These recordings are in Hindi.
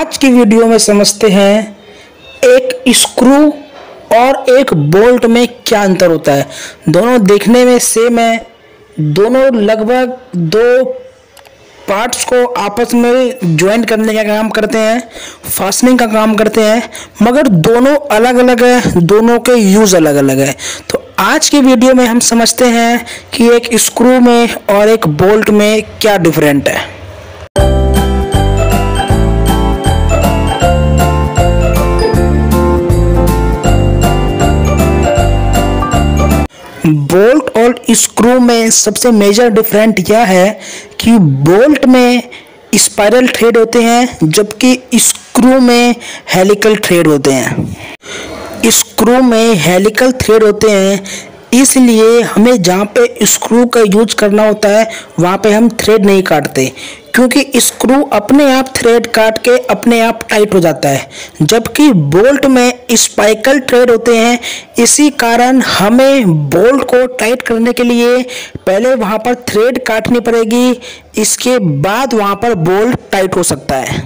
आज की वीडियो में समझते हैं एक स्क्रू और एक बोल्ट में क्या अंतर होता है। दोनों देखने में सेम है, दोनों लगभग दो पार्ट्स को आपस में ज्वाइन करने का काम करते हैं, फास्टनिंग का काम करते हैं, मगर दोनों अलग अलग है, दोनों के यूज़ अलग अलग है। तो आज की वीडियो में हम समझते हैं कि एक स्क्रू में और एक बोल्ट में क्या डिफरेंट है। बोल्ट और स्क्रू में सबसे मेजर डिफरेंट यह है कि बोल्ट में स्पाइरल थ्रेड होते हैं जबकि स्क्रू में हेलिकल थ्रेड होते हैं। स्क्रू में हेलिकल थ्रेड होते हैं, इसलिए हमें जहाँ पे स्क्रू का यूज करना होता है वहाँ पे हम थ्रेड नहीं काटते, क्योंकि स्क्रू अपने आप थ्रेड काट के अपने आप टाइट हो जाता है, जबकि बोल्ट में स्पाइकल थ्रेड होते हैं। इसी कारण हमें बोल्ट को टाइट करने के लिए पहले वहाँ पर थ्रेड काटनी पड़ेगी, इसके बाद वहाँ पर बोल्ट टाइट हो सकता है।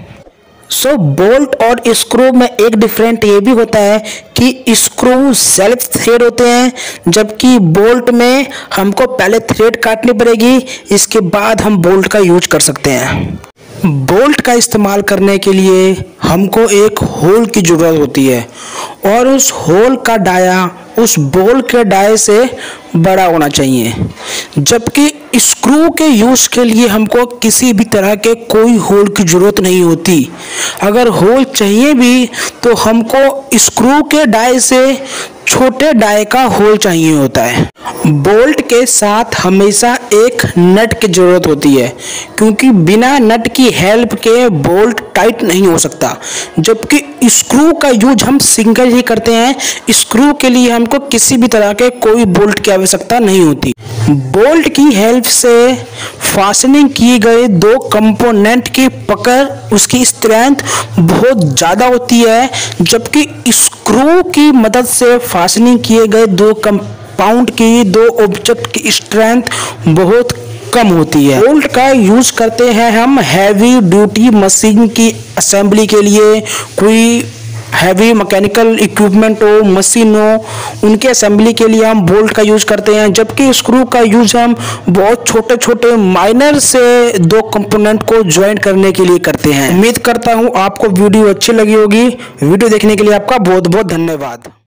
बोल्ट और स्क्रू में एक डिफरेंट ये भी होता है कि स्क्रू सेल्फ थ्रेड होते हैं, जबकि बोल्ट में हमको पहले थ्रेड काटनी पड़ेगी, इसके बाद हम बोल्ट का यूज कर सकते हैं। बोल्ट का इस्तेमाल करने के लिए हमको एक होल की ज़रूरत होती है और उस होल का डाया उस बोल के डाये से बड़ा होना चाहिए, जबकि स्क्रू के यूज़ के लिए हमको किसी भी तरह के कोई होल की ज़रूरत नहीं होती। अगर होल चाहिए भी तो हमको स्क्रू के डाये से छोटे डाये का होल चाहिए होता है। बोल्ट के साथ हमेशा एक नट की ज़रूरत होती है, क्योंकि बिना नट की हेल्प के बोल्ट टाइट नहीं हो सकता, जबकि स्क्रू का यूज हम सिंगल ही करते हैं। स्क्रू के लिए हमको किसी भी तरह के कोई बोल्ट की आवश्यकता नहीं होती। बोल्ट की हेल्प से फास्टनिंग किए गए दो कंपोनेंट की पकड़, उसकी स्ट्रेंथ बहुत ज़्यादा होती है, जबकि स्क्रू की मदद से फास्टनिंग किए गए दो कंपाउंड की, दो ऑब्जेक्ट की स्ट्रेंथ बहुत कम होती है। बोल्ट का यूज करते हैं हम हैवी ड्यूटी मशीन की असेंबली के लिए, कोई हैवी मैकेनिकल इक्विपमेंट हो, मशीन हो, उनके असेंबली के लिए हम बोल्ट का यूज करते हैं, जबकि स्क्रू का यूज हम बहुत छोटे छोटे माइनर से दो कंपोनेंट को ज्वाइन करने के लिए करते हैं। उम्मीद करता हूँ आपको वीडियो अच्छी लगी होगी। वीडियो देखने के लिए आपका बहुत बहुत धन्यवाद।